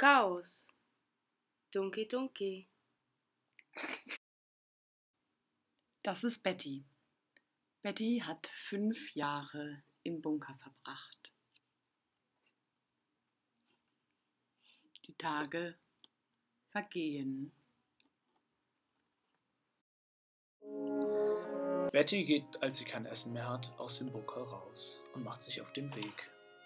Chaos. Dunki Dunki. Das ist Betty. Betty hat 5 Jahre im Bunker verbracht. Die Tage vergehen. Betty geht, als sie kein Essen mehr hat, aus dem Bunker raus und macht sich auf den Weg.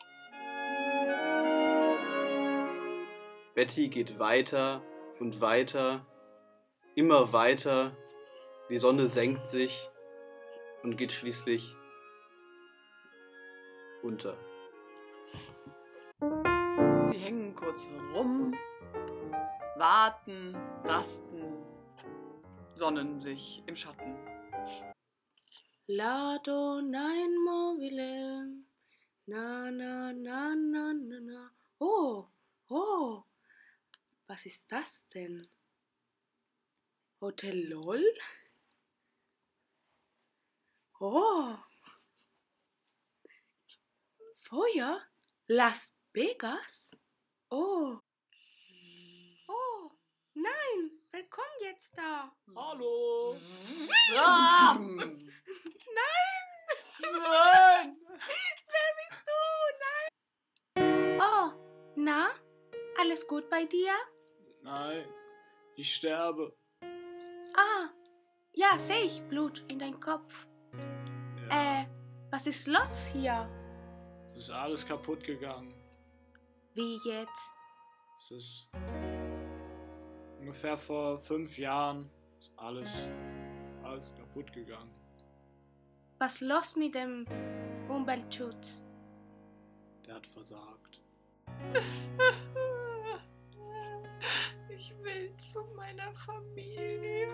Betty geht weiter und weiter, immer weiter. Die Sonne senkt sich und geht schließlich unter. Sie hängen kurz herum, warten, rasten, sonnen sich im Schatten. Lado nein mobile. Na na na na na na. Oh, oh. Was ist das denn? Hotel LOL? Oh. Feuer? Las Vegas? Oh. Oh. Nein, wer kommt jetzt da? Hallo! Nein! Nein! Wer bist du? Nein! Oh, na? Alles gut bei dir? Nein, ich sterbe. Ah, ja, sehe ich Blut in deinem Kopf. Ja, Was ist los hier? es ist alles kaputt gegangen. Wie jetzt? Es ist ungefähr vor 5 Jahren ist alles kaputt gegangen. Was los mit dem Umweltschutz? Der hat versagt. Ich will zu meiner Familie.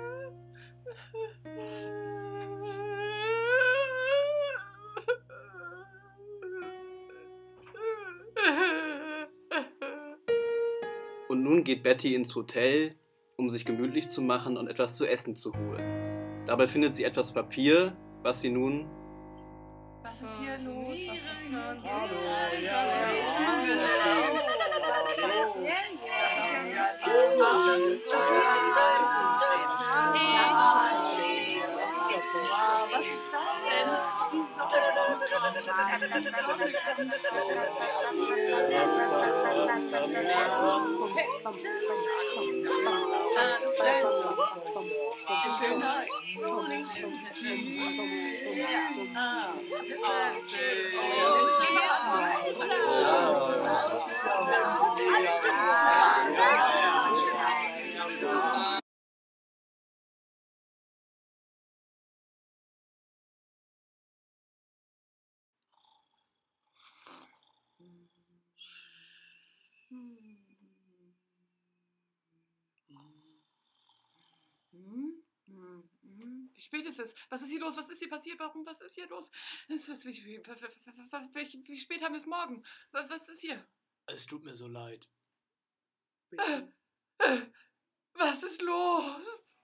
Und nun geht Betty ins Hotel, um sich gemütlich zu machen und etwas zu essen zu holen. Dabei findet sie etwas Papier, was sie nun... Was ist hier los? Was ist Wie spät ist es? Was ist hier los? Was ist hier passiert? Warum? Was ist hier los? Wie spät haben wir es morgen? Was ist hier? Es tut mir so leid. Was ist los?